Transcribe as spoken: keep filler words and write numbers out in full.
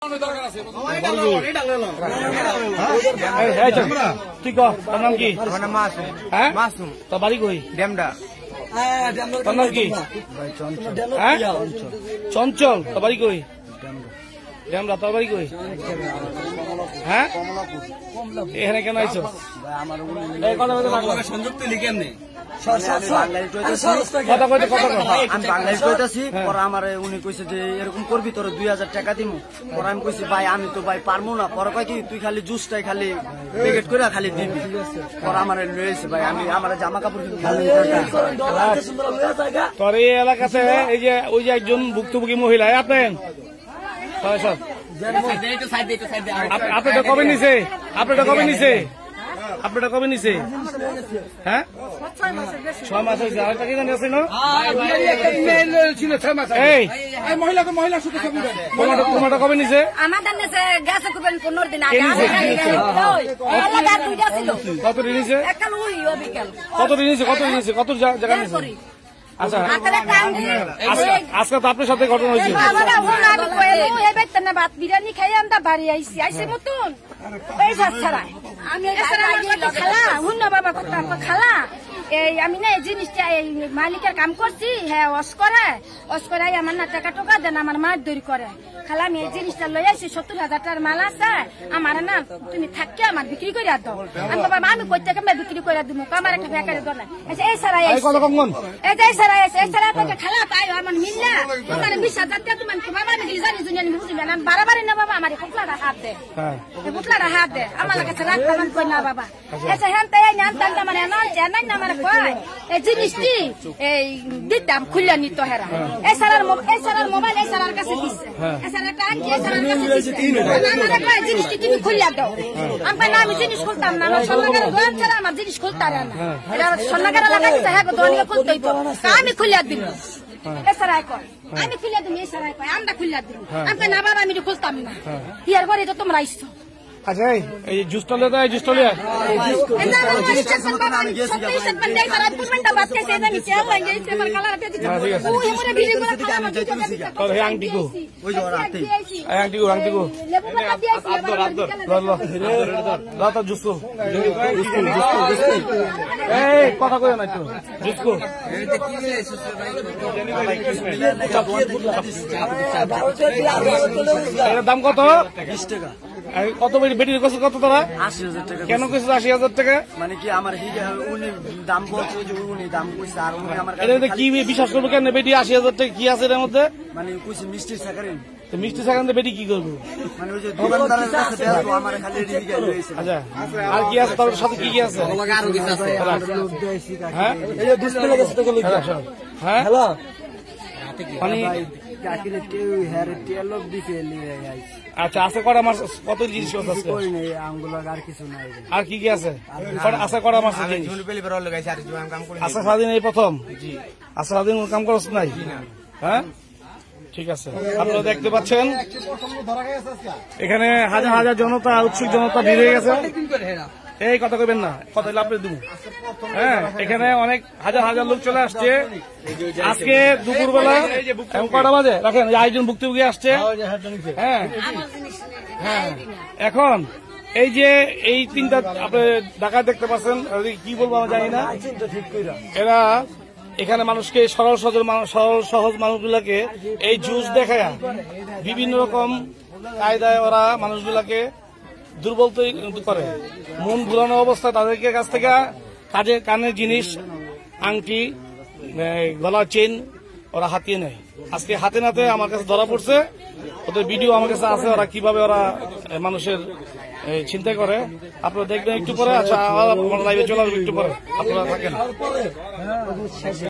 তুই কর তোর নাম কি? হ্যাঁ তোর বাড়ি কই? ড্যামডা। তোর নাম কি? হ্যাঁ চঞ্চল। তোর বাড়ি কই? ড্যামডা। তোর বাড়ি কই? হ্যাঁ এখানে কেন আইছো? সংযুক্ত লিখেন নেই উনি কইছে যে এরকম করবি তোর দুই হাজার টাকা দিব। পরে আমি কইছি ভাই আমি তো ভাই পারবো না। পরে কয় কি তুই খালি জুসটাই খালি প্যাকেট করে খালি দিবি। পরে আমার লয়েছে ভাই আমি আমার জামা কাপড় তোর এই এলাকাতে এই যে ওই যে একজন ভুক্তভোগী মহিলা আপনার আপনারটা কবে নিছে? আপনারটা কবে নিছে? আপনারটা কবে নিছে? হ্যাঁ ছয় মাস হয়েছে। আরেকটা কি জানি আছে না তোমারটা কবে নিছে? কত নিছে? কত নিছে? কত নিছে? কত জায়গা নিছে? আচ্ছা আজকে তো আপনার সাথে ঘটনা হয়েছে। ভাত বিরিয়ানি খাই আমরা বাড়ি আইসি আইসে মতন আমি খালা হুন বাবা খালা এই আমি না এই জিনিসটা এই মালিকের কাম করছি। হ্যাঁ অস করে অস করে আমার না টাকা টোকা দেন আমার মার দৌড়ি করে। খালা আমি এই জিনিসটা লই আসি সত্তর হাজার টাকার মাল আছে আমার না তুমি থাকতে আমার বিক্রি করে দাও। আমি বাবা আমি কইতে কেমন বিক্রি করে দিব আমার একটা বেকারে দর নাই। এই সারা এই এই সারা এই সারা তোকে খালা পাই আমার মিল্লা তোমার বিশ হাজার টাকা তুমি বাবা আমি জানি জানি বুঝলি না বারবারই না বাবা আমার ফুটলাটা হাত দে ফুটলাটা হাত দে আমার কাছে রাখ পালন কই না বাবা। এসে হ্যাঁ তাই না তান্তা মানে না জানাই না আমার কয় এই জিনিসটি এই দিতাম খুললা নিত হেরা। এই সারার এই সারার মোবাইল এই সারার কাছে দিছে এই সারার টাকা এই সারার কাছে দিছে আমার কয় জিনিসটি তুমি খুললা দাও। আমি না আমি জিনিস খুলতাম না আমার সন্নাগার দোয়ান ছাড়া আমার জিনিস খুলতাম না। এটা সন্নাগার লাগাইছে হ্যাঁ দোয়ানিয়া খুলতেই তো আমি খুললা দিল এসারাই কয় আমি খুললা দিম এসারাই কয় আমরা খুললা দিম আমি না বাবা আমি খুলতাম না ইয়ার পরে তো তোমরা আইছো। আচ্ছা এই জুস টলে তো জুস টলে কথা কই না একটু জুসকো দাম কত? বিশ টাকা। কত বেটির কত কত তোরা? আশি হাজার টাকা। কেন কইছিস আশি হাজার টাকা? মানে কি আমার উনি দাম বলছে উনি দাম কইছে আর উনি আমার এটা কি বিশ্বাস করবো কেন বেটি আশি হাজার টাকা কি আছে এর মধ্যে? মানে কইছে মিষ্টি সাকারিন তো মিষ্টি সাকারিন বেটি কি করবো? মানে ওই যে দোকানদারের কাছে দেওয়া তো আমার খালি রিভিউ হইছে। আচ্ছা আর কি আছে তোর সাথে কি কি আছে? আরো কিছু আছে। হ্যাঁ এই যে ডিসপ্লে গেছে তো কইলো। হ্যাঁ হ্যালো মানে কাকিরে কেউ হেয়ার তেল অফ দিছে নিয়ে আইছে। আচ্ছা আছে কড়া মাছ কত জিনিস আছে? কই নাই আঙ্গুলা আর কিছু নাই। আর কি কি আছে? আছে কড়া মাছ আছে ঝুল পেলি বের লাগাইছে আর আমি কাম করি। আচ্ছা স্বাধীন এই প্রথম? জি। আচ্ছা স্বাধীন কাম করছ নাই? হ্যাঁ ঠিক আছে। আপনারা দেখতে পাচ্ছেন এখানে হাজার হাজার জনতা উৎসুক জনতা ভিড় হয়ে গেছে। এই কথা কইবেন না কথা হইলে আপনি দেবো। হ্যাঁ এখানে অনেক হাজার হাজার লোক চলে আসছে আজকে দুপুর বেলা কটা বাজে রাখেন আয়োজন ভুক্তভোগী আসছে। হ্যাঁ হ্যাঁ এখন এই যে এই তিনটা আপনি ঢাকা দেখতে পাচ্ছেন কি বলবো আমি জানি না। এরা এখানে মানুষকে সরল সহজ সরল সহজ মানুষগুলাকে এই জুস দেখায় বিভিন্ন রকম কায়দায় ওরা মানুষগুলাকে দুর্বল তৈরি করে। মন ভুলানো অবস্থায় তাদেরকে কাছ থেকে কাজে কানের জিনিস আংটি গলার চেন ওরা হাতিয়ে নেয়। আজকে হাতে নাতে আমার কাছে ধরা পড়ছে। ওদের ভিডিও আমার কাছে আছে ওরা কিভাবে ওরা মানুষের চিন্তা করে। আপনারা দেখবেন একটু পরে। আচ্ছা লাইভে চলে আসবে একটু পরে আপনারা থাকেন।